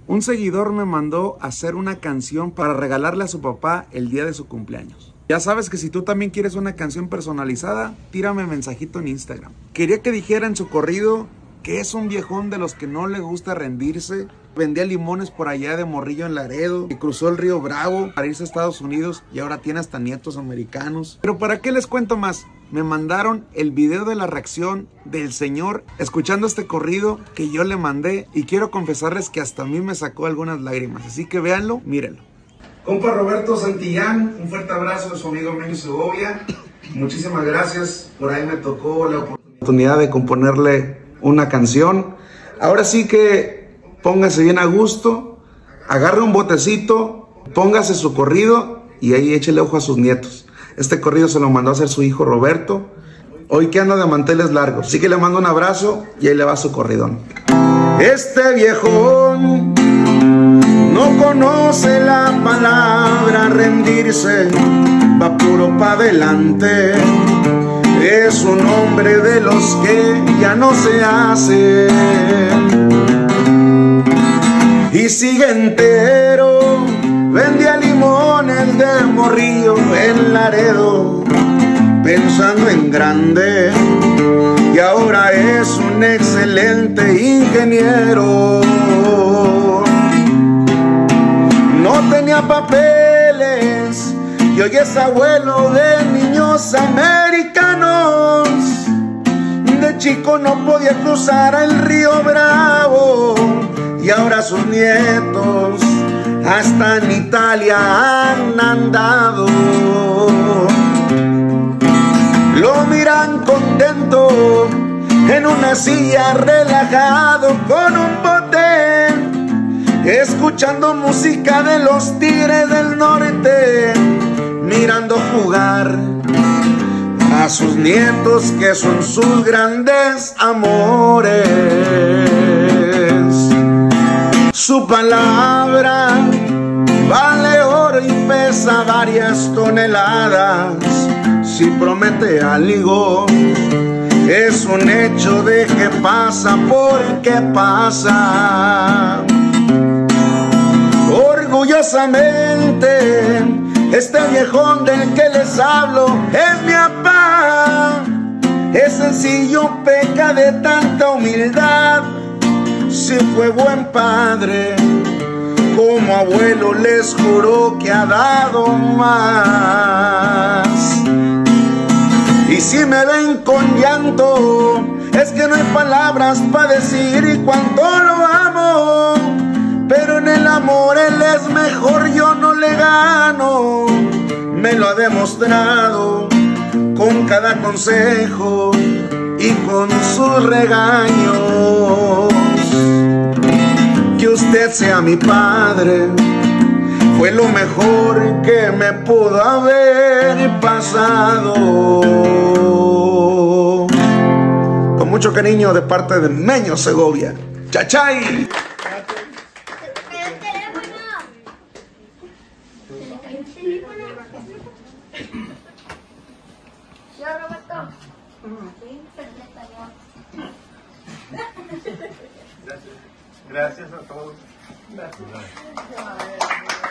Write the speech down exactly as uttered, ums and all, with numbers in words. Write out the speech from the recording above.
Un seguidor me mandó a hacer una canción para regalarle a su papá el día de su cumpleaños. Ya sabes que si tú también quieres una canción personalizada, tírame mensajito en Instagram. Quería que dijera en su corrido que es un viejón de los que no le gusta rendirse. Vendía limones por allá de morrillo en Laredo, y cruzó el río Bravo para irse a Estados Unidos y ahora tiene hasta nietos americanos. Pero ¿para qué les cuento más? Me mandaron el video de la reacción del señor escuchando este corrido que yo le mandé y quiero confesarles que hasta a mí me sacó algunas lágrimas. Así que véanlo, mírenlo. Compa Roberto Santillán, un fuerte abrazo de su amigo Menio Segovia. Muchísimas gracias, por ahí me tocó la oportunidad de componerle una canción. Ahora sí que póngase bien a gusto, agarre un botecito, póngase su corrido y ahí échele ojo a sus nietos. Este corrido se lo mandó a hacer su hijo Roberto, hoy que anda de manteles largos. Así que le mando un abrazo y ahí le va su corridón. Este viejón no conoce la palabra rendirse, va puro pa' adelante. Es un hombre de los que ya no se hace y sigue entero. Vendía limones de morrillo en Laredo, pensando en grande, y ahora es un excelente ingeniero. No tenía papeles y hoy es abuelo de niños americanos. De chico no podía cruzar el río Bravo y ahora sus nietos hasta en Italia han andado. Lo miran contento en una silla, relajado con un bote, escuchando música de los Tigres del Norte, mirando jugar a sus nietos que son sus grandes amores. Su palabra vale oro y pesa varias toneladas. Si promete algo, es un hecho de que pasa porque pasa. Orgullosamente, este viejón del que les hablo es mi papá. Es sencillo, peca de tanta humildad. Si fue buen padre, como abuelo les juró que ha dado más. Y si me ven con llanto, es que no hay palabras para decir cuánto lo amo. Pero en el amor él es mejor, yo no le gano. Me lo ha demostrado con cada consejo y con sus regaños. Que usted sea mi padre fue lo mejor que me pudo haber pasado. Con mucho cariño de parte de Menio Segovia. ¡Chachay! Yo, Roberto. Sí, perfecto. Gracias. Gracias a todos. Gracias.